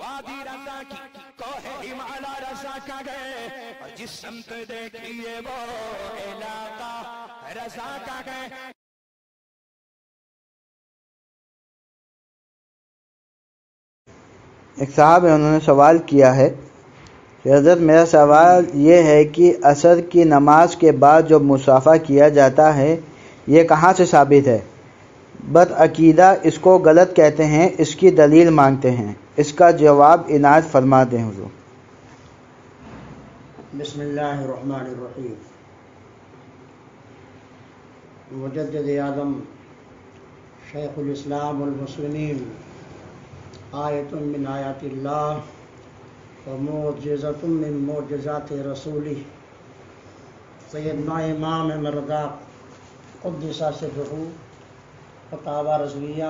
وادی رضا کی کوہ ہمالا رضا کا گئے، اور جس سمت دیکھیے وہ علاقہ رضا کا گئے۔ ایک صاحب ہے، انہوں نے سوال کیا ہے کہ حضرت میرا سوال یہ ہے کہ عصر کی نماز کے بعد جو مصافحہ کیا جاتا ہے یہ کہاں سے ثابت ہے؟ بدعقیدہ اس کو غلط کہتے ہیں، اس کی دلیل مانگتے ہیں، اس کا جواب عنایت فرما دیں حضور۔ بسم اللہ الرحمن الرحیم۔ مجدد اعظم شیخ الاسلام والمسلمین، آیت من آیات اللہ و معجزۃ من معجزات رسولہ، سیدنا امام مردا قدس سرہ فتاوی رضویہ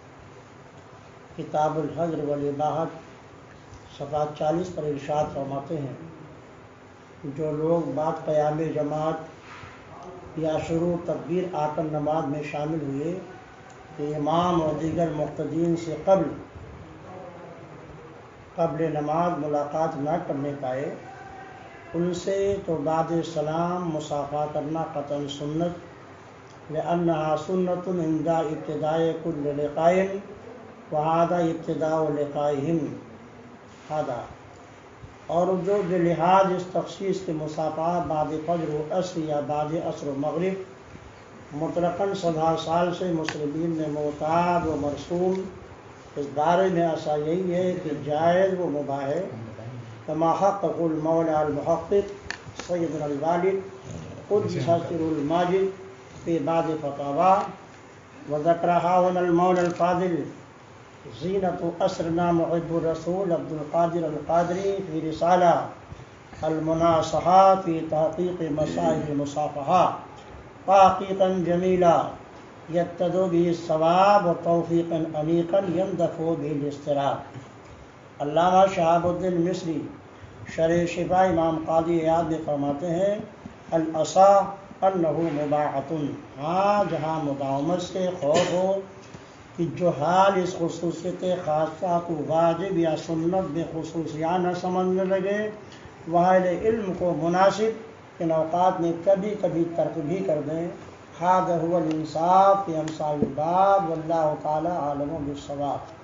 کتاب الحجر والاباحت صفحہ 40 پر ارشاد فرماتے ہیں، جو لوگ بعد قیام جماعت یا شروع تکبیر آ کر نماز میں شامل ہوئے کہ امام اور دیگر مقتدین سے قبل نماز ملاقات نہ کرنے پائے، ان سے تو بعد سلام مصافحہ کرنا قطعاً سنت، لأنہا سنت عند ابتداء کل لقاء وہذا ابتداء لقائہم ھذا۔ اور جو بلحاظ اس تخصیص کے مصافحہ بعد فجر و عصر یا بعد عصر و مغرب مطلقاً 70 سال سے مسلمین میں معتاد و مرسوم، اس بارے میں ایسا یہی ہے کہ جائز و مباح ہے، کما حقق المولا المحقق سیدنا الوالد قدس سرہ الماجد فی بعض فتاوی، وذکرہا هنا المولا الفاضل زینت عصرنا محب الرسول عبد القادر القادری فی رسالہ المناصحہ فی تحقیق مسائل المصافحہ تحقیقا جمیلا یقتضی به الصواب و توفیقا انیقا یندفع به الاضطراب۔ علامہ شہاب الدین مصری شرح شفا امام قاضی عیاض میں فرماتے ہیں، العصا انہ مباحۃ، ہاں جہاں مداومت سے خوف ہو کہ جو حال اس خصوصیت خاصہ کو واجب یا سنت بے خصوصیہ نہ سمجھنے لگے، وہاں علم کو مناسب ان اوقات میں کبھی کبھی ترک بھی کر دیں۔ ھذا ھو الانصاف فی امثال الباب، واللہ تعالی عالم بالصواب۔